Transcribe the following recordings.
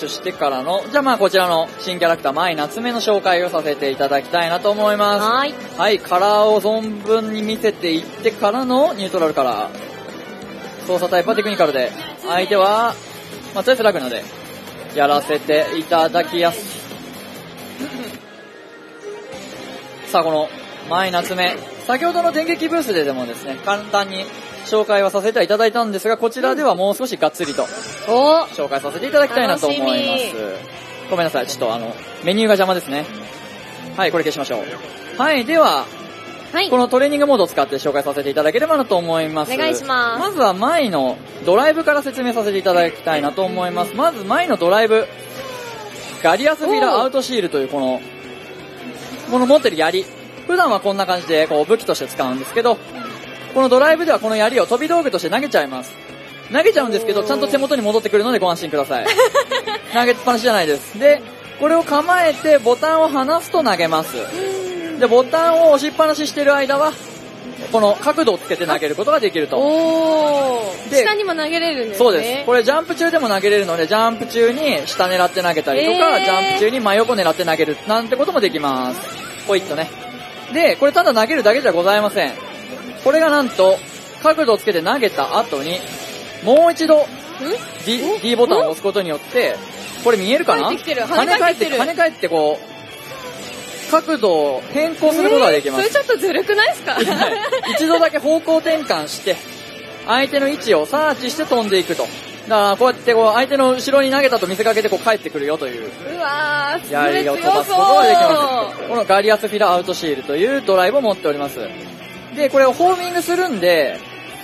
シュしてからの、じゃあまあこちらの新キャラクター、舞夏目の紹介をさせていただきたいなと思います。 はい。 はい、カラーを存分に見せていってからのニュートラルカラー。操作タイプはテクニカルで、相手は、まあとりあえずラグナで、やらせていただきやす。さあこの、舞夏目。先ほどの電撃ブースでもですね、簡単に紹介はさせていただいたんですが、こちらではもう少しがっつりと紹介させていただきたいなと思います。ごめんなさい、ちょっとメニューが邪魔ですね。はい、これ消しましょう。はい、では、 はい、 このトレーニングモードを使って紹介させていただければなと思います。 お願いします。 まずは前のドライブから説明させていただきたいなと思います。まず前のドライブ、ガリアスフィラアウトシールというこの持ってる槍。普段はこんな感じでこう武器として使うんですけど、このドライブではこの槍を飛び道具として投げちゃいます。投げちゃうんですけど、ちゃんと手元に戻ってくるのでご安心ください。投げっぱなしじゃないです。で、これを構えてボタンを離すと投げます。で、ボタンを押しっぱなししてる間は、この角度をつけて投げることができると。 で、下にも投げれるんですね。 そうです。これジャンプ中でも投げれるので、ジャンプ中に下狙って投げたりとか、ジャンプ中に真横狙って投げるなんてこともできます。ポイッとね。で、これただ投げるだけじゃございません。これがなんと、角度をつけて投げた後に、もう一度、D ボタンを押すことによって、これ見えるかな？ 跳ね返ってこう、角度を変更することができます。 それちょっとずるくないですか？ 一度だけ方向転換して、相手の位置をサーチして飛んでいくと。だからこうやってこう相手の後ろに投げたと見せかけてこう帰ってくるよという。 うわー、 槍を飛ばすことができます。このガリアスフィラアウトシールというドライブを持っております。で、これをホーミングするんで、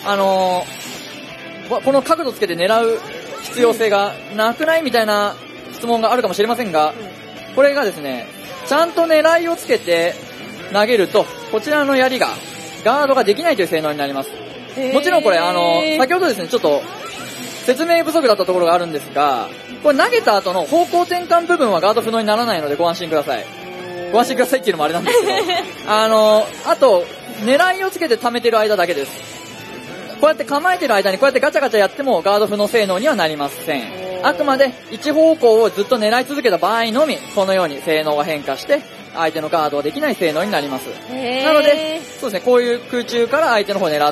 この角度つけて狙う必要性がなくないみたいな質問があるかもしれませんが、これがですね、ちゃんと狙いをつけて投げると、こちらの槍がガードができないという性能になります。もちろんこれ先ほどですね、ちょっと説明不足だったところがあるんですが、これ投げた後の方向転換部分はガード不能にならないのでご安心ください。ご安心くださいっていうのもあれなんですけど、あと、狙いをつけて溜めてる間だけです。こうやって構えてる間にこうやってガチャガチャやってもガード不能性能にはなりません。あくまで一方向をずっと狙い続けた場合のみ、このように性能が変化して、相手のガードができない性能になります。なので、そうですね、こういう空中から相手の方を狙って、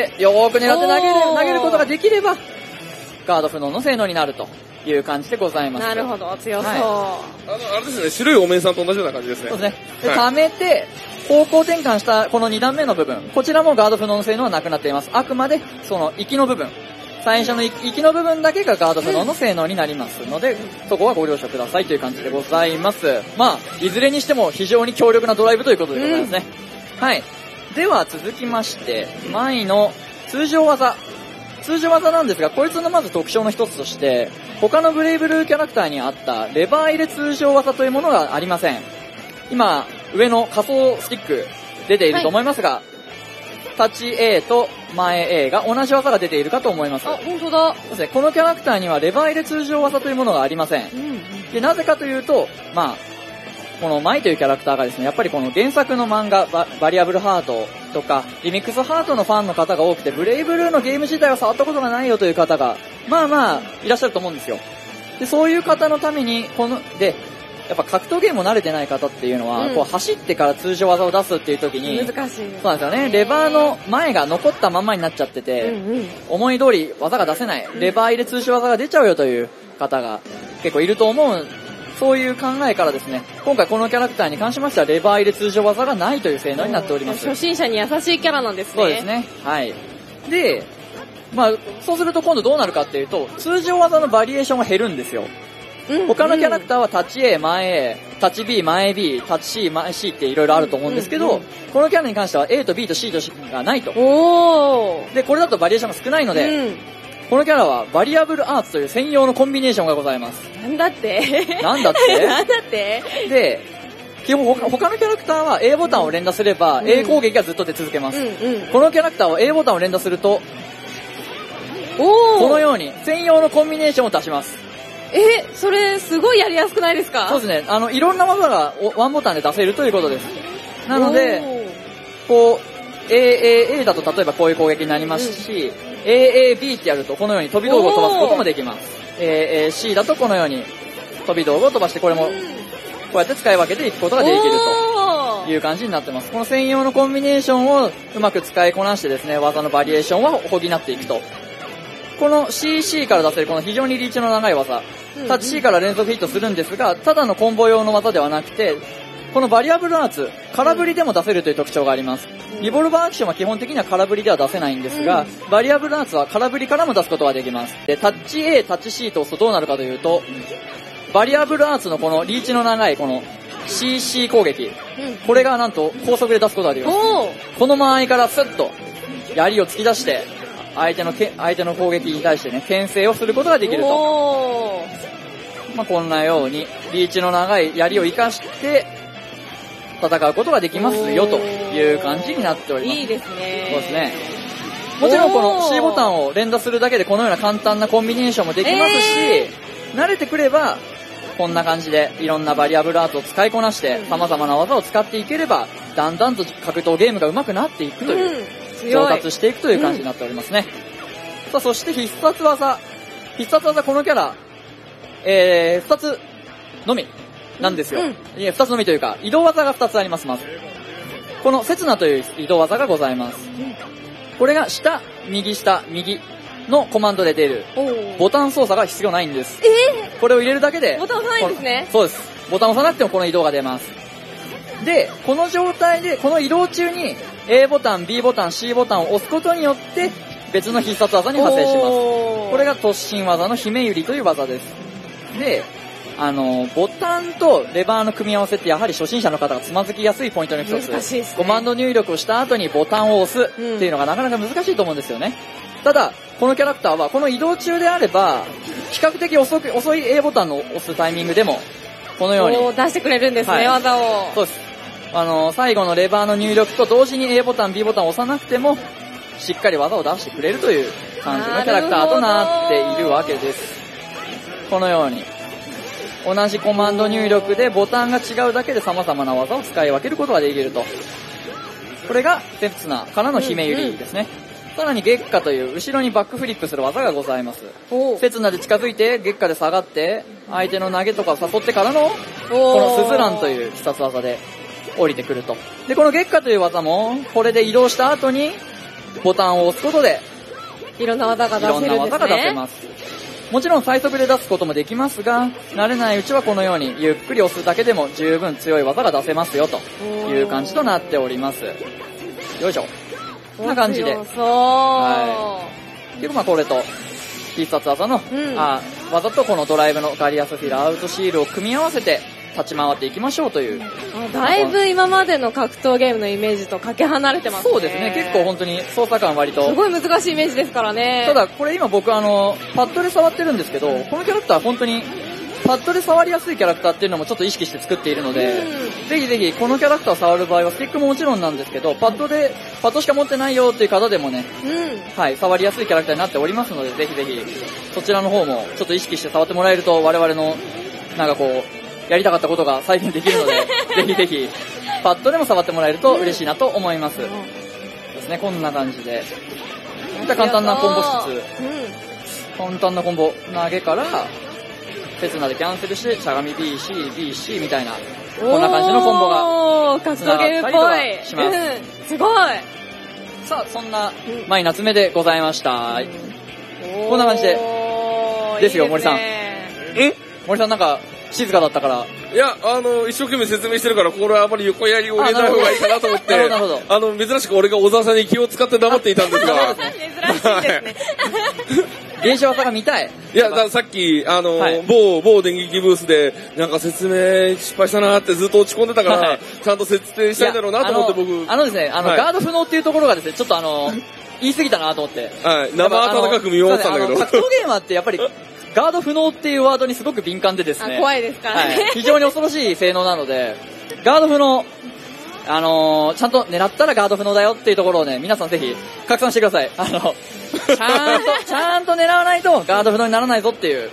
よーく狙って投げることができれば、ガード不能の性能になるという感じでございます。 なるほど、強そう。 あれですね、白いお面さんと同じような感じですね。 そうですね。で、溜めて、方向転換したこの2段目の部分、こちらもガード不能の性能はなくなっています。あくまで、その、行きの部分、最初の行きの部分だけがガード不能の性能になりますので、そこはご了承くださいという感じでございます。まあ、いずれにしても非常に強力なドライブということでございますね。はい。では続きまして、前の通常技なんですが、こいつのまず特徴の一つとして、他のブレイブルーキャラクターにあったレバー入れ通常技というものがありません。今、上の仮想スティック出ていると思いますが、立ち A と前 A が同じ技が出ているかと思います。 あ、本当だ。 そうですね、このキャラクターにはレバー入れ通常技というものがありません。で、なぜかというと、まあ、このマイというキャラクターがですね、やっぱりこの原作の漫画、バリアブルハートとか、リミックスハートのファンの方が多くて、ブレイブルーのゲーム自体は触ったことがないよという方が、まあ、いらっしゃると思うんですよ。で、そういう方のために、やっぱ格闘ゲームを慣れてない方っていうのは、こう走ってから通常技を出すっていう時に、 難しい。 そうなんですよね。レバーの前が残ったままになっちゃってて、思い通り技が出せない、レバー入れ通常技が出ちゃうよという方が結構いると思う。そういう考えからですね、今回このキャラクターに関しましてはレバー入れ通常技がないという性能になっております。 初心者に優しいキャラなんですね。 そうですね。はい。で、まあ、そうすると今度どうなるかっていうと、通常技のバリエーションが減るんですよ。他のキャラクターはタッチ A、前 A、タッチ B、前 B、タッチ C、前 C っていろいろあると思うんですけど、このキャラに関しては A と B と C と C がないと。で、これだとバリエーションが少ないので、このキャラはバリアブルアーツという専用のコンビネーションがございます。 なんだってなんだってなんだってで、基本他のキャラクターは A ボタンを連打すれば A 攻撃がずっと出続けます。このキャラクターは A ボタンを連打すると、このように専用のコンビネーションを出します。 それすごいやりやすくないですか？ そうですね。いろんな技がワンボタンで出せるということです。なので、こう、AAA だと例えばこういう攻撃になりますし、AAB ってやるとこのように飛び道具を飛ばすこともできます。AAC だとこのように飛び道具を飛ばして、これも、こうやって使い分けていくことができるという感じになってます。この専用のコンビネーションをうまく使いこなしてですね、技のバリエーションは補っていくと。この CC から出せるこの非常にリーチの長い技、タッチ C から連続ヒットするんですが、ただのコンボ用の技ではなくて、このバリアブルアーツ、空振りでも出せるという特徴があります。リボルバーアクションは基本的には空振りでは出せないんですが、バリアブルアーツは空振りからも出すことができます。で、タッチ A、タッチ C と押すとどうなるかというと、バリアブルアーツのこのリーチの長いこの CC 攻撃、これがなんと高速で出すことができます。この間合いからスッと槍を突き出して、相手の攻撃に対してね、牽制をすることができると。まあ、こんなように、リーチの長い槍を活かして、戦うことができますよ、という感じになっております。 いいですね。 そうですね。もちろんこの C ボタンを連打するだけでこのような簡単なコンビネーションもできますし、慣れてくれば、こんな感じでいろんなバリアブルアートを使いこなして、様々な技を使っていければ、だんだんと格闘ゲームが上手くなっていくという、上達していくという感じになっておりますね。さあ、そして必殺技、このキャラ、2つのみなんですよ。いや、2つのみというか、移動技が2つあります、まず。この刹那という移動技がございます。これが下、右下、右のコマンドで出る、ボタン操作が必要ないんです。これを入れるだけで、 ボタン押さないんですね。 そうです。ボタン押さなくてもこの移動が出ます。で、この状態で、この移動中に A ボタン、B ボタン、C ボタンを押すことによって、別の必殺技に派生します。これが突進技の姫ゆりという技です。で、ボタンとレバーの組み合わせってやはり初心者の方がつまずきやすいポイントの一つ。 難しいですね。 コマンド入力をした後にボタンを押すっていうのがなかなか難しいと思うんですよね。ただ、このキャラクターはこの移動中であれば、比較的遅い A ボタンの押すタイミングでも、このように。 出してくれるんですね、技を。 そうです。最後のレバーの入力と同時に A ボタン、B ボタンを押さなくても、しっかり技を出してくれるという感じのキャラクターとなっているわけです。このように。同じコマンド入力でボタンが違うだけで様々な技を使い分けることができると。これが刹那からの姫ゆりですね。さらに月下という後ろにバックフリップする技がございます。刹那で近づいて月下で下がって相手の投げとかを誘ってからのこのスズランという必殺技で降りてくると。で、この月下という技もこれで移動した後にボタンを押すことでいろんな技が出せるんですね。 いろんな技が出せます。もちろん最速で出すこともできますが、慣れないうちはこのようにゆっくり押すだけでも十分強い技が出せますよという感じとなっております。よいしょ。こんな感じで。はい。で、まあこれと必殺技の、技とこのドライブのガリアスフィラーアウトシールを組み合わせて立ち回っていきましょうという。 だいぶ今までの格闘ゲームのイメージとかけ離れてますね。 そうですね。結構本当に操作感割と。 すごい難しいイメージですからね。 ただこれ今僕パッドで触ってるんですけど、このキャラクター本当にパッドで触りやすいキャラクターっていうのもちょっと意識して作っているので、ぜひぜひこのキャラクターを触る場合はスティックももちろんなんですけど、パッドしか持ってないよっていう方でもね、はい、触りやすいキャラクターになっておりますので、ぜひぜひそちらの方もちょっと意識して触ってもらえると我々のなんかこうやりたかったことが再現できるので、ぜひぜひパッドでも触ってもらえると嬉しいなと思います。ですね、こんな感じで。簡単なコンボしつつ、簡単なコンボ投げから刹那でキャンセルしてしゃがみ BC みたいなこんな感じのコンボが格闘ゲームっぽいします。 すごい。 さあそんなマイナツメでございました。こんな感じでですよ。森さん。森さんなんか静かだったから。 いや、一生懸命説明してるから、これはあまり横やりを入れない方がいいかなと思って、 なるほど。 珍しく俺が小沢さんに気を使って黙っていたんですが。 珍しいですね。 現象技が見たい。 いや、さっき、某電撃ブースで、なんか説明失敗したなってずっと落ち込んでたから、ちゃんと説明したいだろうなと思って僕。 ですね、ガード不能っていうところがですね、ちょっと言い過ぎたなと思って。 はい、生温かく見守ってたんだけど。 格闘ゲーマーってやっぱり、ガード不能っていうワードにすごく敏感でですね。 怖いですからね。 非常に恐ろしい性能なので、ガード不能、ちゃんと狙ったらガード不能だよっていうところをね、皆さんぜひ拡散してください。ちゃんと狙わないとガード不能にならないぞっていう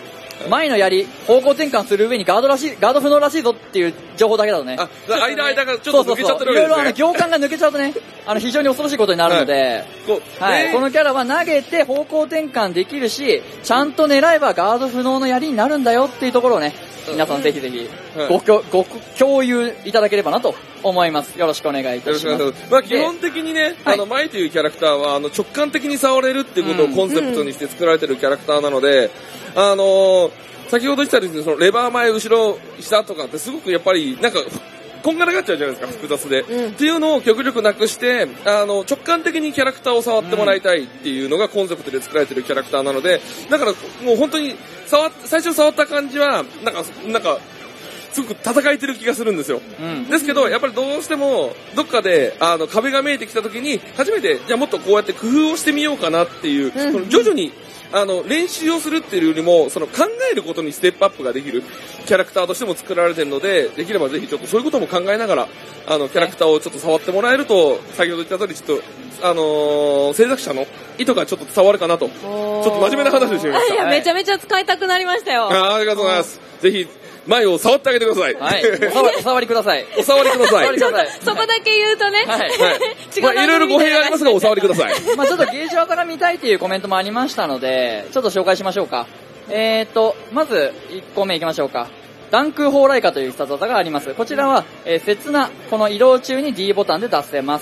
前の槍、方向転換する上にガード不能らしいぞっていう情報だけだとね。 間がちょっと抜けちゃってるわけですね。 いろいろ行間が抜けちゃうとね、非常に恐ろしいことになるので、このキャラは投げて方向転換できるし、ちゃんと狙えばガード不能の槍になるんだよっていうところをね、皆さんぜひぜひご共有いただければなと思います。よろしくお願いいたします。 基本的にね、マイというキャラクターは直感的に触れるっていうことをコンセプトにして作られてるキャラクターなので、先ほど言ったようにそのレバー前後ろ下とかってすごくやっぱりなんかこんがらがっちゃうじゃないですか、複雑で、っていうのを極力なくして直感的にキャラクターを触ってもらいたいっていうのがコンセプトで作られてるキャラクターなので、だからもう本当に最初触った感じはなんかすごく戦えてる気がするんですよ、ですけどやっぱりどうしてもどっかで壁が見えてきた時に初めてじゃあもっとこうやって工夫をしてみようかなっていう、徐々に練習をするっていうよりも考えることにステップアップができるキャラクターとしても作られているので、できればぜひちょっとそういうことも考えながらキャラクターをちょっと触ってもらえると、先ほど言った通りちょっと制作者の意図がちょっと伝わるかなと、ちょっと真面目な話をしてみました。 いや、めちゃめちゃ使いたくなりましたよ。 ありがとうございます。ぜひ前を触ってあげてください。 はい。お触りください。 お触りください。 そこだけ言うとね。はい。 いろいろ語弊がありますが、お触りください。 ちょっとゲージ技が見たいというコメントもありましたので、ちょっと紹介しましょうか。まず、1個目いきましょうか。ダンク砲雷火という必殺技があります。こちらは、この移動中に D ボタンで出せます。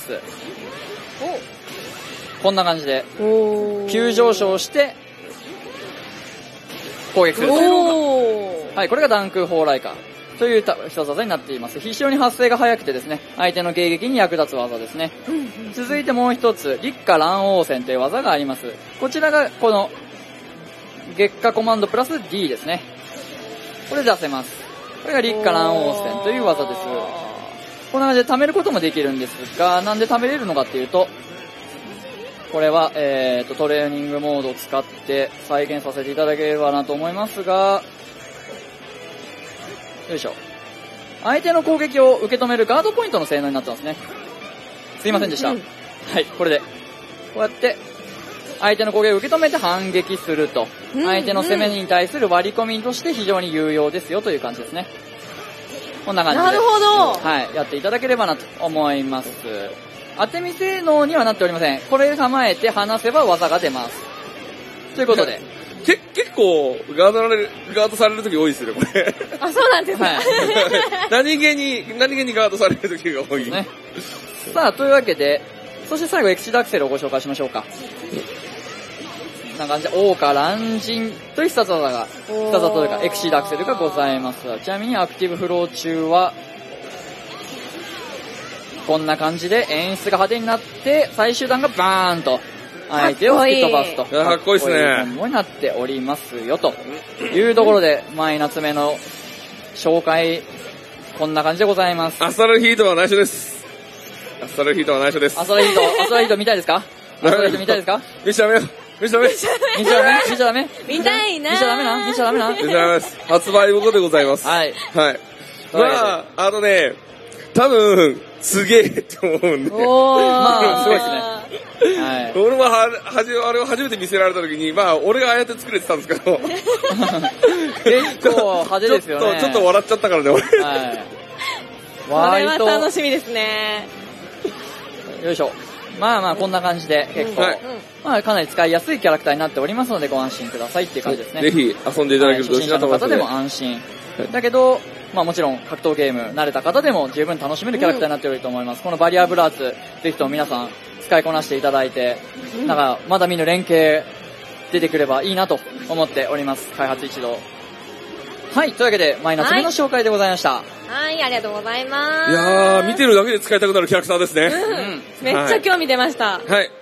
こんな感じで、急上昇して、攻撃する。はい、これがダンク砲雷火という必殺技になっています。非常に発生が早くてですね、相手の迎撃に役立つ技ですね。続いてもう一つ、立夏乱王戦という技があります。こちらがこの月下コマンドプラス D ですね。これ出せます。これが立夏乱王戦という技です。こんな感じで貯めることもできるんですが、なんで貯めれるのかっていうと、これは、トレーニングモードを使って再現させていただければなと思いますが、よいしょ。相手の攻撃を受け止めるガードポイントの性能になってますね。すいませんでした。はい、これで。こうやって、相手の攻撃を受け止めて反撃すると。相手の攻めに対する割り込みとして非常に有用ですよという感じですね。こんな感じで。 なるほど。 はい、やっていただければなと思います。当て身性能にはなっておりません。これ構えて離せば技が出ます。ということで。 結構ガードされる時多いですよ、これ。 あ、そうなんですね。はい、 何気にガードされる時が多い。ね。 さあ、というわけで、そして最後エクシードアクセルをご紹介しましょうか。こんな感じで、桜花乱神という必殺技というか、エクシードアクセルがございます。ちなみにアクティブフロー中は、こんな感じで演出が派手になって、最終弾がバーンと、相手を吹き飛ばすと。 かっこいいですね。 コンボになっておりますよ、というところで、マイナツメの紹介、こんな感じでございます。 アストラルヒートは内緒です。アストラルヒートは内緒です。 アストラルヒート見たいですか？アストラルヒート見たいですか？ 見ちゃダメよ。見ちゃダメ。 見ちゃダメ。 見たいな。 見ちゃダメな。見ちゃダメな。 見ちゃダメです。発売後でございます。 はい。 はい。まあ、多分、すげえって思うんで。 まあ、すごいですね。はい。 俺もあれを初めて見せられた時に、まあ、俺がああやって作れてたんですけど。 結構派手ですよね。 ちょっと笑っちゃったからね、俺。 はい。これは楽しみですね。 よいしょ。まあ、こんな感じで、結構、まあ、かなり使いやすいキャラクターになっておりますので、ご安心くださいっていう感じですね。 ぜひ遊んでいただけると嬉しいなと思います。 初心者の方でも安心。だけど、まあもちろん格闘ゲーム慣れた方でも十分楽しめるキャラクターになっていると思います。このバリアブラーツ、ぜひとも皆さん使いこなしていただいて、なんかまだ見ぬ連携出てくればいいなと思っております。開発一同。はい、というわけで、マイナス目の紹介でございました。 はい、ありがとうございます。 いやー、見てるだけで使いたくなるキャラクターですね。 めっちゃ興味出ました。 はい。